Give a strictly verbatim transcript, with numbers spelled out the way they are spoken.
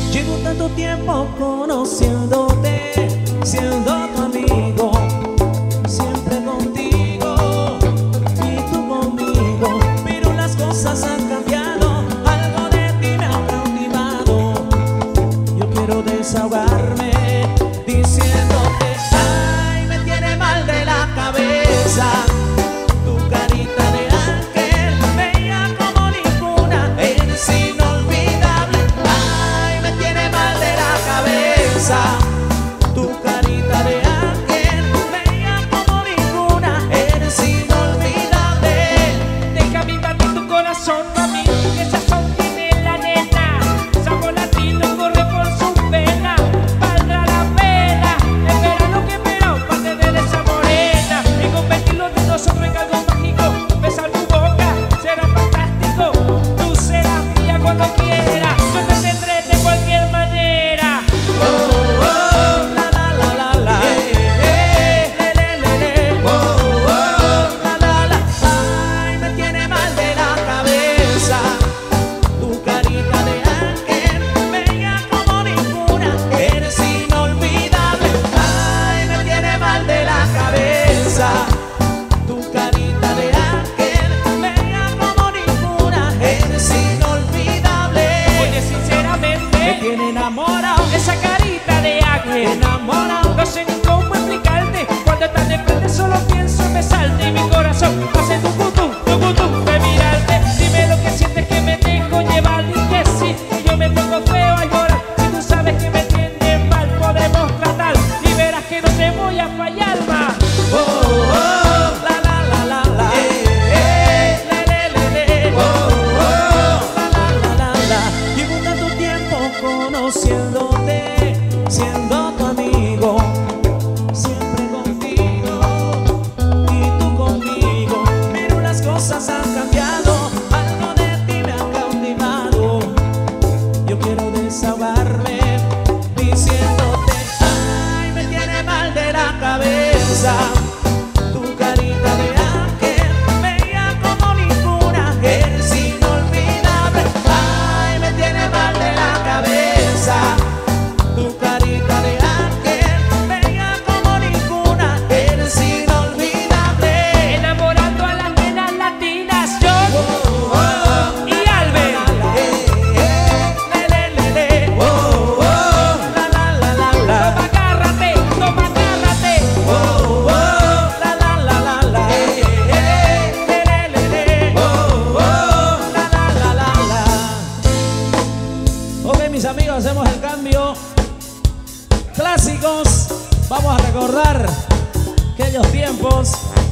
Llevo tanto tiempo conociéndote, siendo tu amigo, siempre contigo y tú conmigo. Pero las cosas han cambiado, algo de ti me ha cautivado. Yo quiero desahogarme diciéndote, ay, me tiene mal de la cabeza. Tu carita de ángel, bella como ninguna, eres inolvidable. Ay, me tiene mal de la cabeza. Tu carita de ángel, bella como ninguna, eres inolvidable. Deja vivir tu corazón, mami, que esa son tiene la nena. Sabor latino corre por sus venas. Valdrá la pena esperar lo que esperó parte de esa morena y convertirlo de nosotros en algo mágico. Besar tu boca será fantástico. Tú serás mía cuando quieras. Yo te tendré de cualquier manera. Oh, oh, la la la la la, eh, eh, le le le le. Oh, oh, la la la. Ay, me tiene mal de la cabeza. Tu carita de ángel, bella como ninguna, eres inolvidable. Ay, me tiene mal de la cabeza. Tu carita de ángel, bella como ninguna, eres inolvidable. Oye, sinceramente, Me tiene enamorado, esa carita de ángel. enamorado. No sé ni cómo explicarte. Cuando estás de frente solo pienso en besarte y mi corazón hace tucutú, tucutú de mirarte. Dime lo que sientes, que me dejo llevar y que sí, y yo me pongo feo a llorar. Si tú sabes que me tienes mal, podemos tratar y verás que no te voy a fallar más. Oh, oh, la la la la la, eh, eh, le le le le. Oh, oh, la la la la la. Llevo tanto tiempo conociéndote, siendo tu amigo, siempre contigo y tú conmigo. Pero las cosas han cambiado, algo de ti me ha cautivado. Yo quiero desahogarme diciéndote, ay, me tiene mal de la cabeza. Tu carita de ángel, bella como ninguna, eres inolvidable. Ay, me tiene mal de la cabeza. Tu carita de ángel, bella como ninguna, eres inolvidable. Enamorando a las nenas latinas, yo Oh, oh, y Albert. eh, eh, le, le, le, le. Oh, oh, la, la, la, la, la. Toma, agárrate, toma, agárrate. Oh, oh, la la la la la, eh, eh, le le le le. Oh, oh, la la la la la. Ok, mis amigos, hacemos el cambio. Clásicos, vamos a recordar aquellos tiempos.